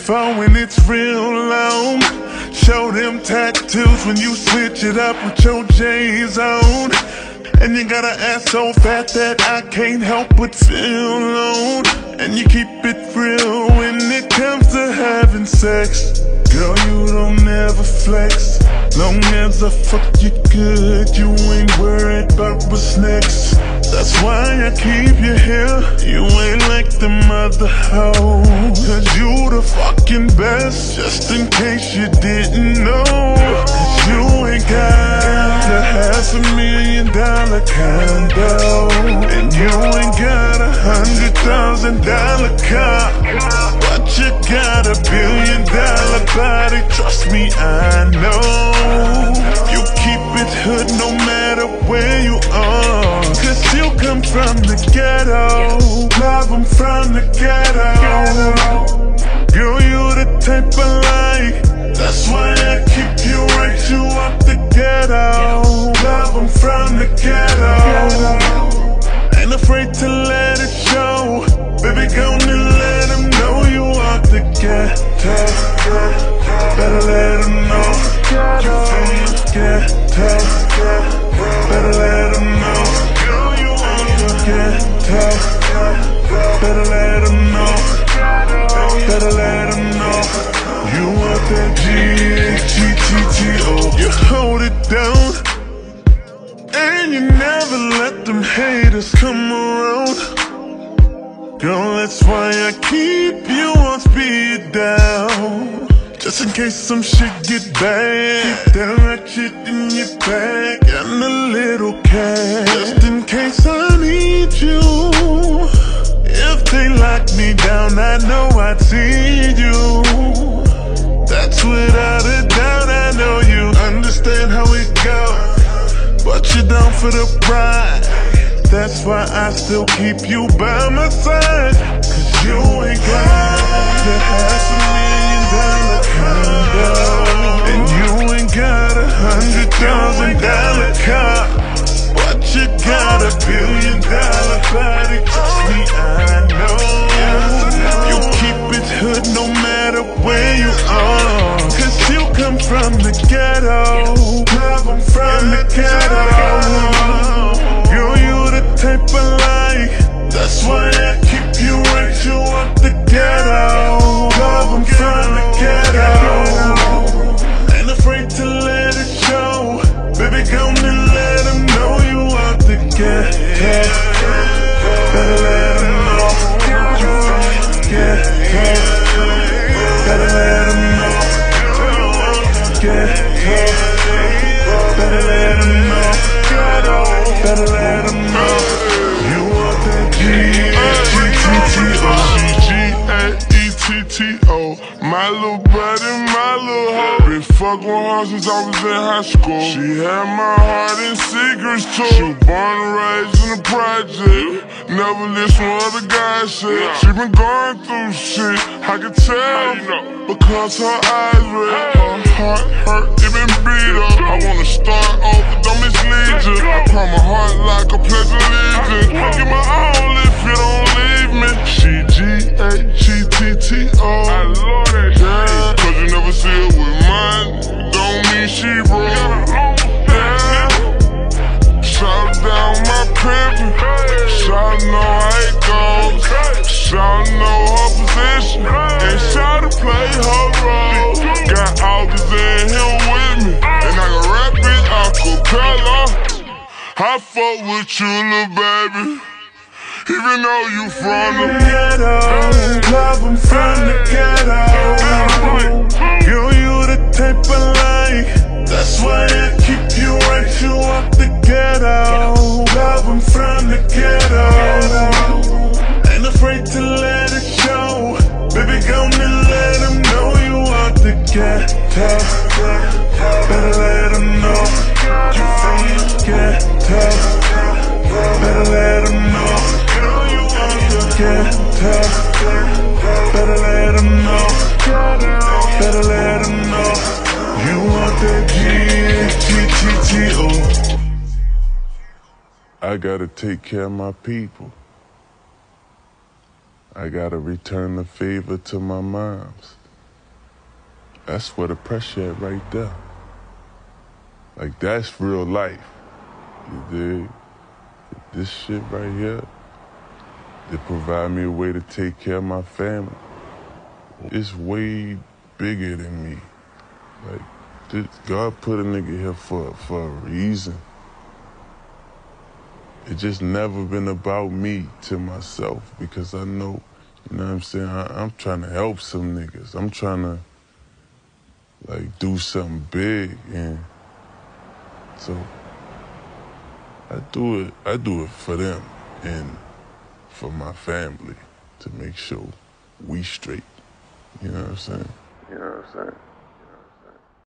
phone when it's real long. Show them tattoos when you switch it up with your J's on. And you got an ass so fat that I can't help but feel alone. And you keep it real when it comes to having sex. Girl, you don't ever flex. Long as I fuck you good, you ain't worried about what's next. That's why I keep you here. You ain't like them other hoes, cause you the fucking best, just in case you didn't know. Cause you ain't got a $500,000 condo, and you ain't got $100,000 car, but you got $1 billion body. Trust me, I know. You keep it hood no matter where you are, cause you come from the ghetto. Love, I'm from the ghetto. Girl, you the type I like, that's why I keep you right, you out the ghetto. Love, I'm from the ghetto. Ain't afraid to let it show. Baby, gonna let them know you out the ghetto. Better let them know you from the ghetto. Better let them know. Girl, you out the ghetto. Better let them know. Better let them know. You want that G-H-G-T-T-O. You hold it down, and you never let them haters come around. Girl, that's why I keep you on speed down, just in case some shit get bad. Keep that ratchet in your bag and a little cash, just in case I need you. If they lock me down, I know I'd see you. That's without a doubt. I know you understand how it goes, but you're down for the ride. That's why I still keep you by my side, cause you ain't got the $500,000 condo, and you ain't got $100,000 car, but you got $1 billion body. Trust me, I know. You keep it hood no matter where you are, cause you come from the ghetto. Love, I'm from the ghetto. Girl, you the type I like, that's why I keep you right, you out the ghetto. Love, I'm from the ghetto. Ain't afraid to let it show. Baby, come and let them know you out the ghetto. Better let them know you from the ghetto. Better let them know you out the ghetto. Better let them know. Better let them know you want that G-H-G-T-T-O. My little buddy, my little hoe. Been fucking with her since I was in high school. She had my heart in secrets too. She was born and raised in the project. Never listen to what other guys say. She been going through shit, I can tell, because her eyes red. Her heart hurt, it been beat up. I wanna start off, but don't mislead you. I cry my heart like a pledge of allegiance. I'll get my all if you don't leave me. She G-H-G-T-T-O. I love that shit, cause you never see her with mine, don't mean she broke. Shout down my pimpin', shout know how it goes, shout know her position, and shout to play her role. Got August in here with me, and I can rap it acapella. I fuck with you, little baby, even though you from the ghetto. Love, I'm from the ghetto. Girl, you the type I like, that's why I keep you right, you out the ghetto. Love, I'm from the ghetto. Ain't afraid to let it show. Baby, gonna let them know you out the ghetto. Better let them know you from the ghetto. Better let them know. Girl, you out the ghetto. Better let them know. Better let them know you want that G-H-G-T-T-O. I gotta take care of my people. I gotta return the favor to my moms. That's where the pressure at right there. Like, that's real life. You dig? This shit right here, they provide me a way to take care of my family. It's way bigger than me. Like, God put a nigga here for a reason. It just never been about me to myself, because I know, you know what I'm saying, I'm trying to help some niggas. I'm trying to, like, do something big, and so I do it for them and for my family, to make sure we straight. You know what I'm saying?